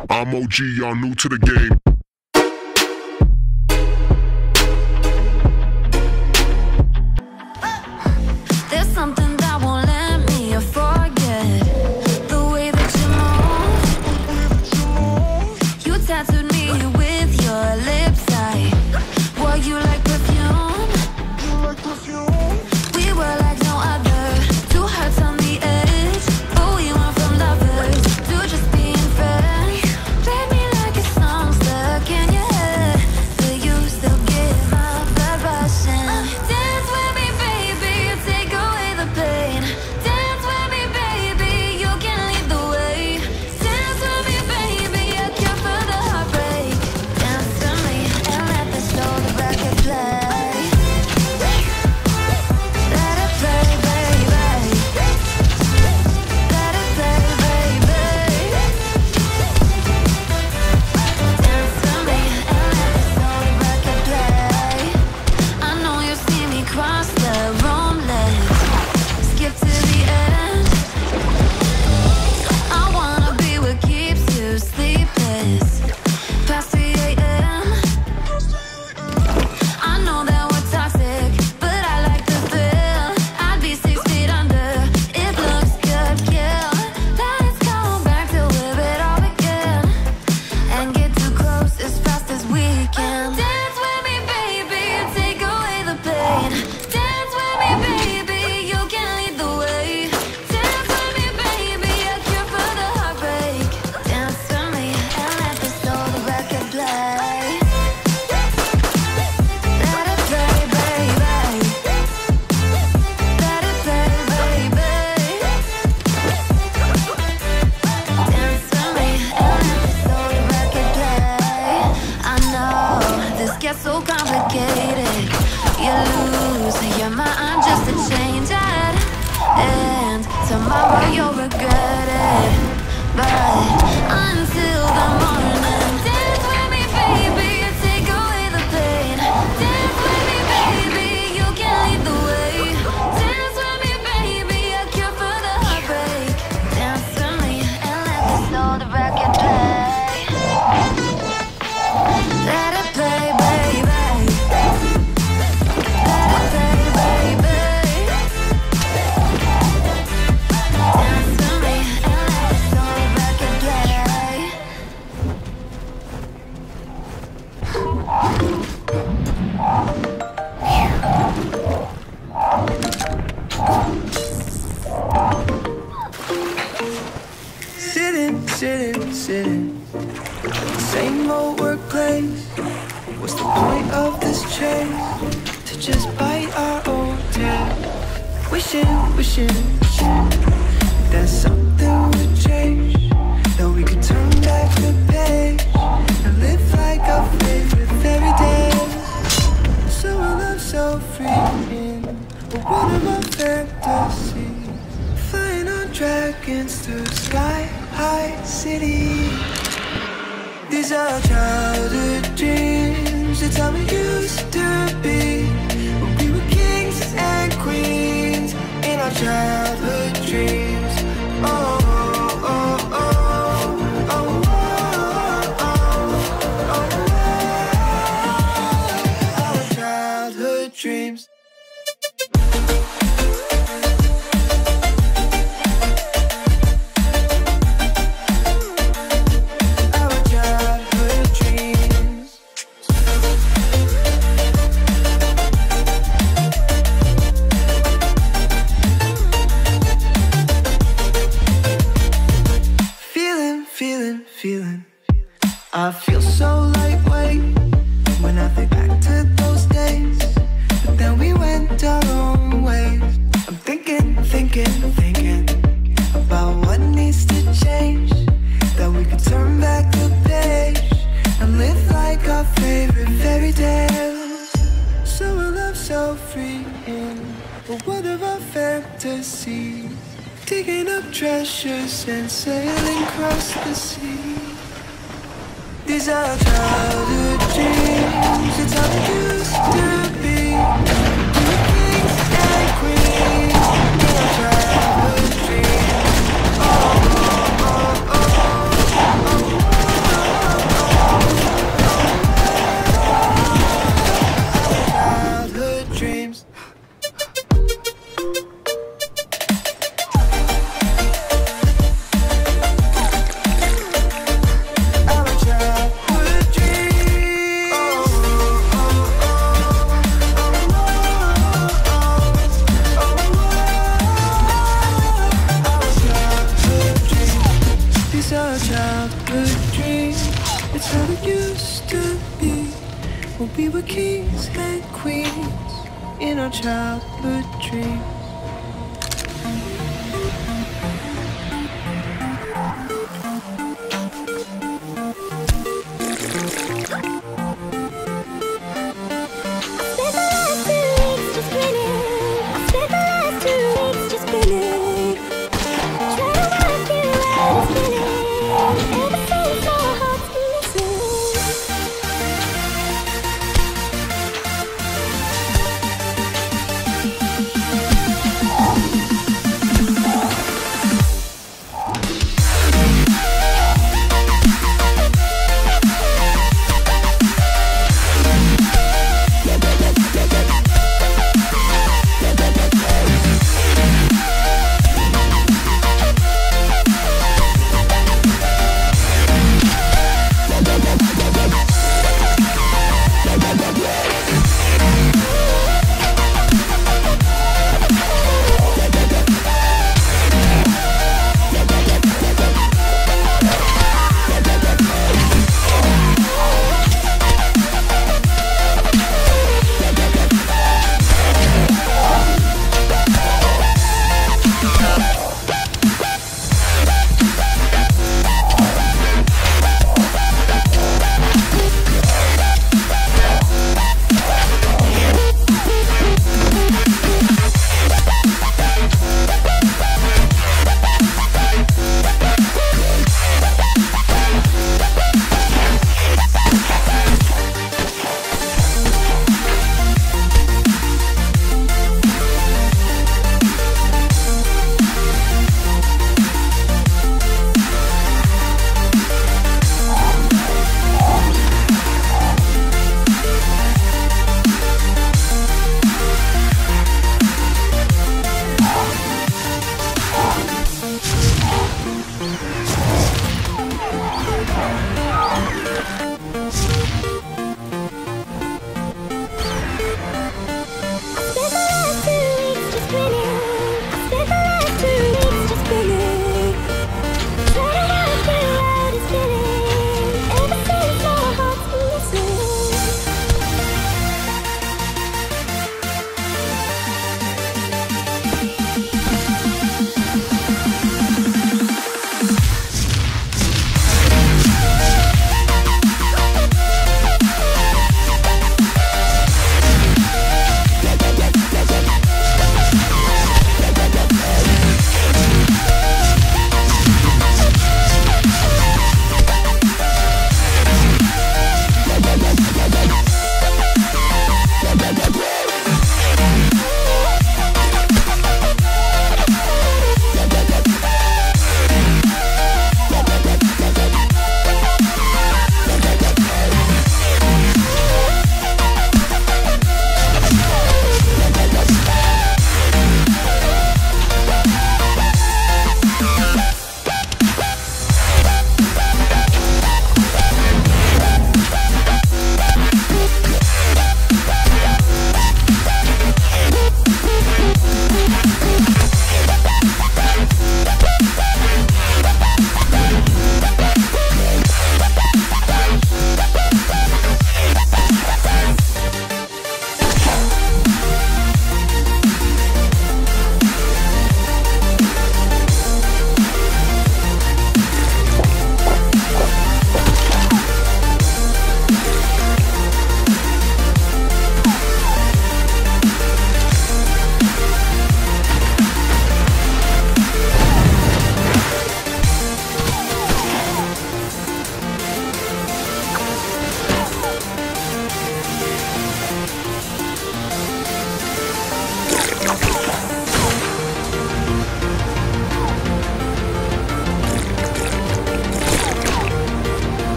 I'm OG, y'all new to the game. There's something that won't let me forget the way that you move. You tattooed me with your lips. Were you like perfume? We were like no other. Two hearts on the edge, but we went from lovers to just being friends. Play me like a song stuck in your head. Do you still get my blood rushing? Dance with me, baby, take away the pain. Dance with me, baby, you can lead the way. Dance with me, baby, a cure for the heartbreak. Dance with me and let the slow record play. Let it play, baby. Let it play, baby. Dance with me and let the slow record play. I know you see me cross the room, let's skip to the end. I wanna be what keeps you sleepless past 3 a.m. I know that we're toxic, but I like the thrill. I'd be 6 feet under, it looks good, kill. Let's go back to where it all began and get too close as fast as we can. Dance with me, baby, take away the pain. Dance with me, baby, you can lead the way. Dance with me, baby, a cure for the heartbreak. Dance with me and let the slow record play. Let it play, baby. Let it play, baby. Dance with me and let the slow record play. I know this gets so complicated. You lose your mind just to change it, and tomorrow you'll regret it. But until the morning, dance with me, baby, take away the pain. Dance with me, baby, you can lead the way. Dance with me, baby, a cure for the heartbreak. Dance with me and let the slow record play. Let it play, baby. Let it play, baby. Dance with me and let the slow record play. Sitting, same old workplace. What's the point of this chase? To just bite our own tail. Wishing that something would change, that we could turn back the page and live like our favorite fairy tales. So I love so freeing, but what of our fantasy? Flying on dragons through sky-high cities. These are childhood dreams. It's how we used to be when we were kings and queens in our childhood dreams. Oh, oh, oh, oh, oh, oh, oh, our childhood dreams. Feeling. I feel so lightweight when I think back to those days, but then we went our own ways. I'm thinking about what needs to change, that we could turn back the page and live like our favorite fairy tales. So a love so freeing, but what of our fantasy? Digging up treasures and sailing across the sea. These are childhood dreams. It's how it used to be. We were kings and queens in our childhood dreams. Oh, oh, oh, oh, oh, oh. It's how it used to be when we were kings and queens in our childhood dreams.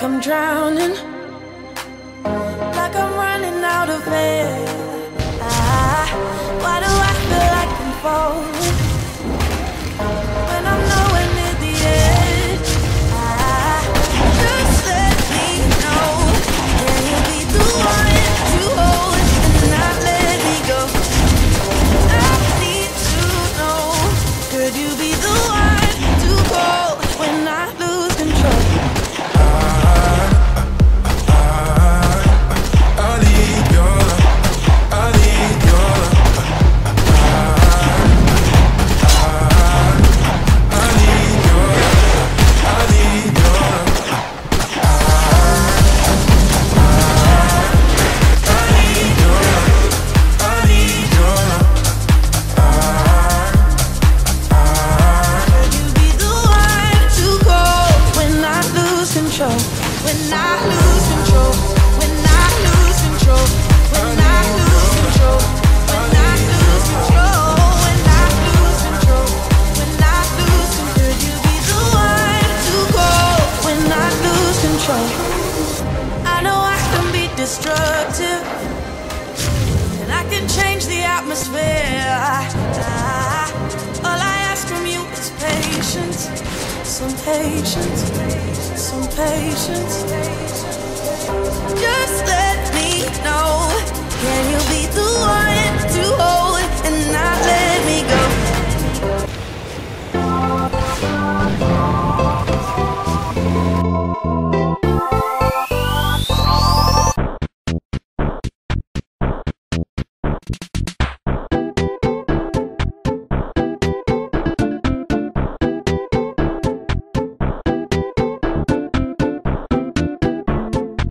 like I'm drowning, like I'm running out of air. Why do I feel like I'm falling when I'm nowhere near the edge? Just let me know, can you be the one to hold and not let me go? I need to know, could you be the one to call when I lose control? I need your love, I need your love. When I lose control, when I lose control, when I lose control, when I lose control, when I lose control, when I lose control, could you be the one to call when I lose control? I know I can be destructive, and I can change the atmosphere. All I ask from you is patience, some patience, some patience. Just let me know, can you be the one to hold and not let me go?